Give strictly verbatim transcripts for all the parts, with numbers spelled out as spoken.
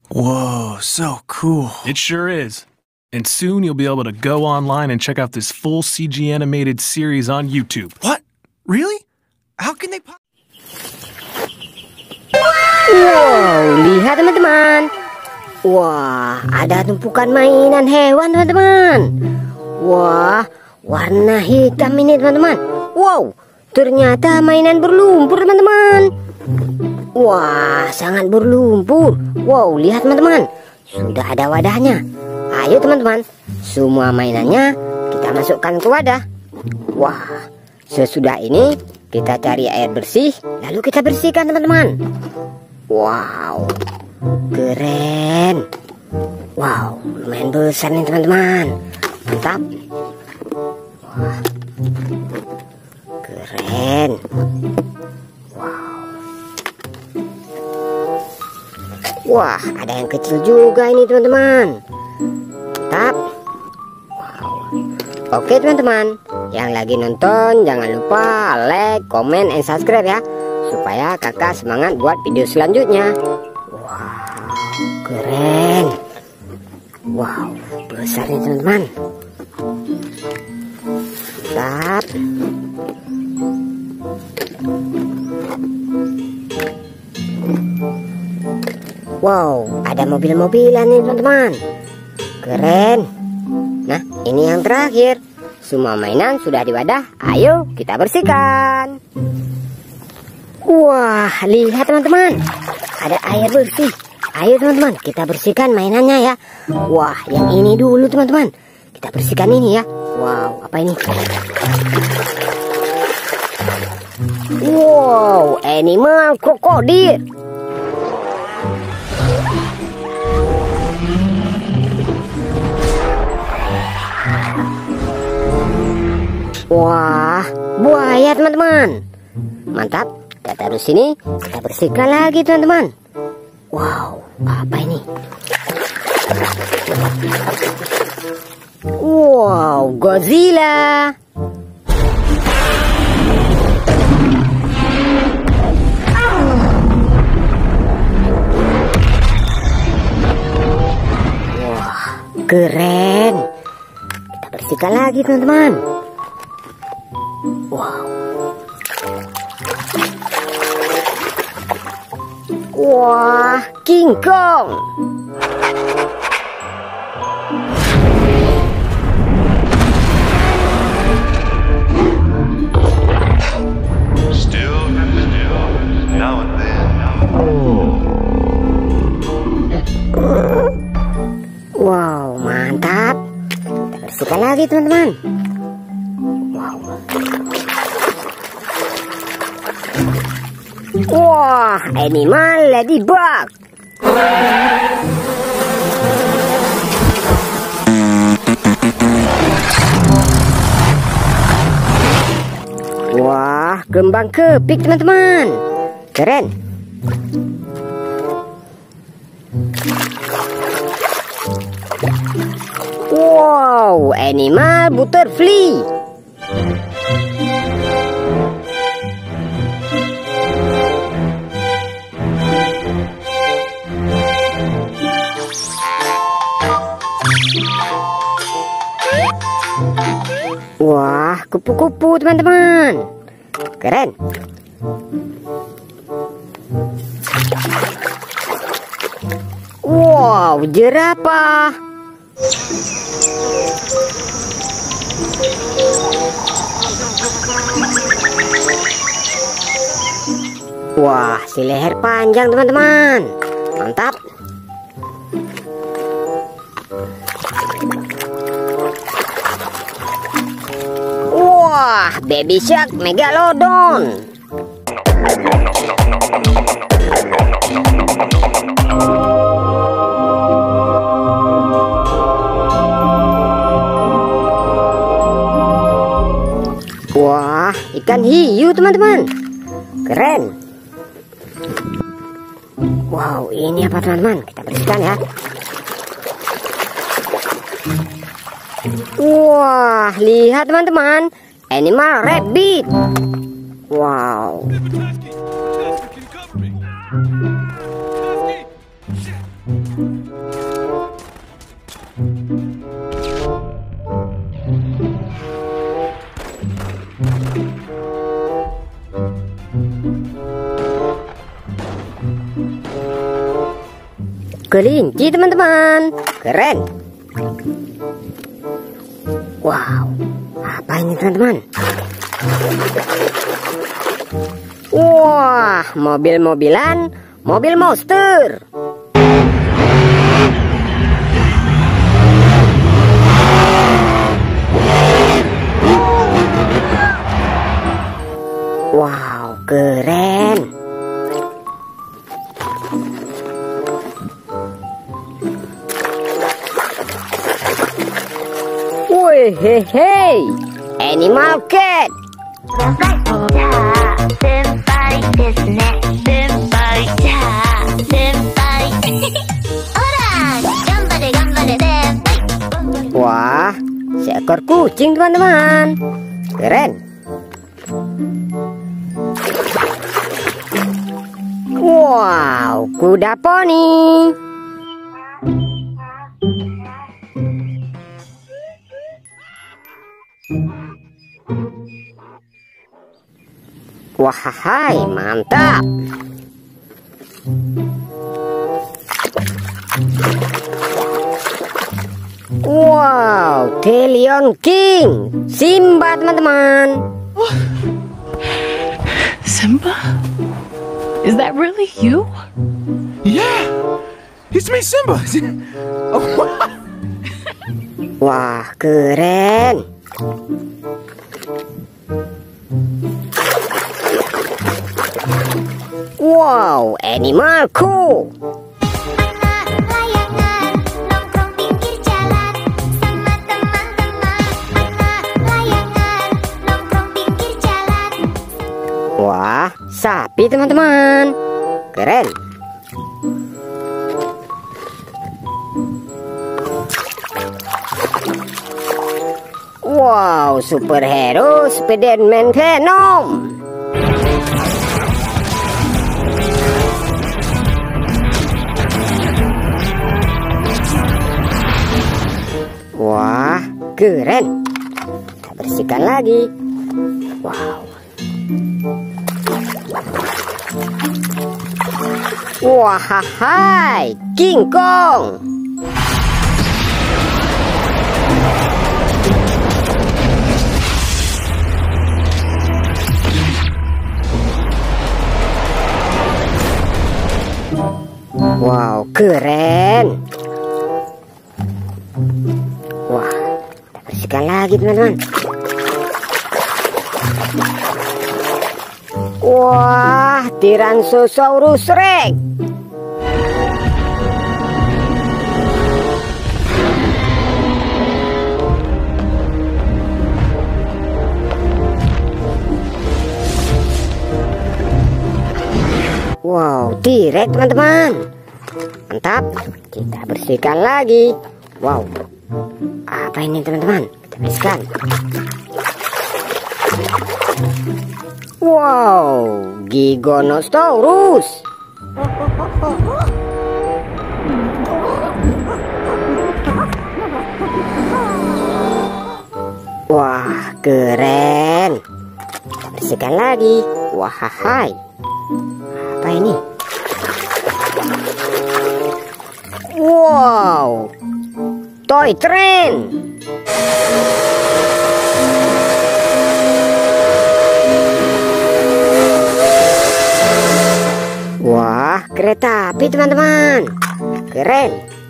Whoa, so cool. It sure is. And soon you'll be able to go online and check out this full C G animated series on YouTube. What? Really? How can they... Wow, lihat teman-teman. Wah, ada tumpukan mainan hewan teman-teman. Wah, warna hitam ini teman-teman. Wow, ternyata mainan berlumpur teman-teman. Wah, sangat berlumpur. Wow, lihat teman-teman, sudah ada wadahnya. Ayo teman-teman, semua mainannya kita masukkan ke wadah. Wah, sesudah ini kita cari air bersih, lalu kita bersihkan teman-teman. Wow, keren. Wow, lumayan besar nih teman-teman. Mantap. Wah, keren. Wah, ada yang kecil juga ini teman-teman. Mantap. Wow. Oke teman-teman, yang lagi nonton jangan lupa like, comment, and subscribe ya, supaya kakak semangat buat video selanjutnya. Wow, keren. Wow, besar nih teman-teman. Mantap. Wow, ada mobil-mobilan nih teman-teman. Keren. Nah, ini yang terakhir. Semua mainan sudah di wadah. Ayo kita bersihkan. Wah, lihat teman-teman, ada air bersih. Ayo teman-teman, kita bersihkan mainannya ya. Wah, yang ini dulu teman-teman. Kita bersihkan ini ya. Wow, apa ini? Wow, animal krokodil. Wah, buaya teman-teman. Mantap, kita taruh sini. Kita bersihkan lagi teman-teman. Wow, apa ini? Wow, Godzilla. Wah, keren. Kita bersihkan lagi teman-teman. Wow. Wah, King Kong. Still, still, now and then. Wow, mantap. Kita bersihkan lagi teman-teman. Wow. Wah, animal ladybug. Wah, kembang kepik teman-teman. Keren. Wow, animal butterfly. Wah, kupu-kupu teman-teman. Keren. Wow, jerapah. Wah, si leher panjang teman-teman. Mantap. Wah, baby shark megalodon. Wah, ikan hiu teman-teman. Keren. Wow, ini apa teman-teman? Kita bersihkan ya. Wah, lihat teman-teman, animal rabbit. Wow. Can you cover me? Kelinci teman-teman, keren. Wow, apa ini teman-teman? Wah, mobil-mobilan, mobil monster. Wow, keren. Hehehe, Animal Cat. Wah, seekor kucing teman-teman, keren. Wow, kuda poni. Wahai, mantap. Wow, The Lion King, Simba teman-teman. Simba? Is that really you? Yeah, it's me, Simba. Oh, wow. Wah, keren. Wow, animalku. Wah, sapi teman-teman, keren. Wow, superhero Spider-Man Venom. Wah, keren. Kita bersihkan lagi. Wow. Wah, hai, King Kong. Wow, keren. Wah, kita bersihkan lagi teman-teman. Wah, Tyrannosaurus Rex. Wow, T-Rex teman-teman. Mantap, kita bersihkan lagi. Wow, apa ini teman-teman? Kita bersihkan. Wow, Giganotosaurus. Wah, keren. Kita bersihkan lagi. Wah, hai. Apa ini? Wow, toy train. Wah, kereta api teman-teman, keren.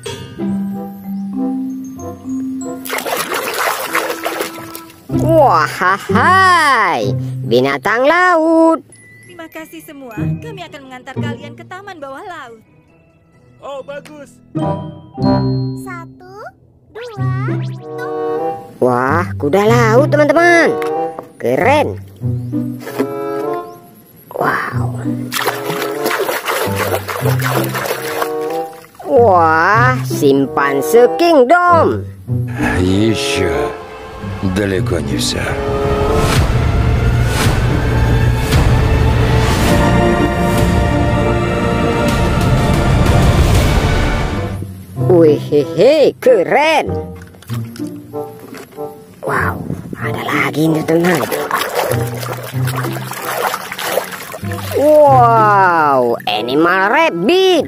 Wah, hai, binatang laut. Terima kasih semua, kami akan mengantar kalian ke taman bawah laut. Oh, bagus. Satu, dua, tunggu. Wah, kuda laut teman-teman, keren. Wow. Wah, Шимпанзе Kingdom. Еще далеко не все. Hehehe, keren. Wow, ada lagi nih teman. Wow, animal rabbit.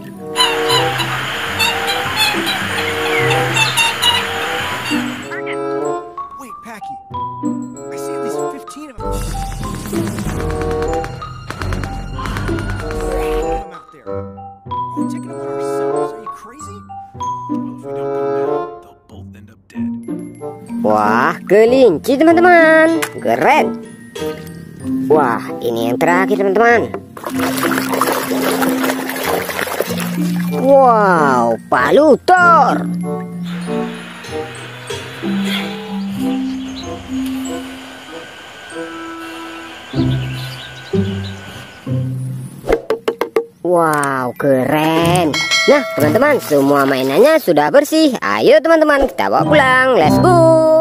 Wait, Packy. I see at least fifteen of them. Them out there. Are we taking them on ourselves? Are you crazy? Well, if we don't go now, they'll both end up dead. Wah, kelinci teman-teman. Keren. Wah, ini yang terakhir teman-teman. Wow, palutor. Wow, keren. Nah, teman-teman, semua mainannya sudah bersih. Ayo teman-teman, kita bawa pulang. Let's go.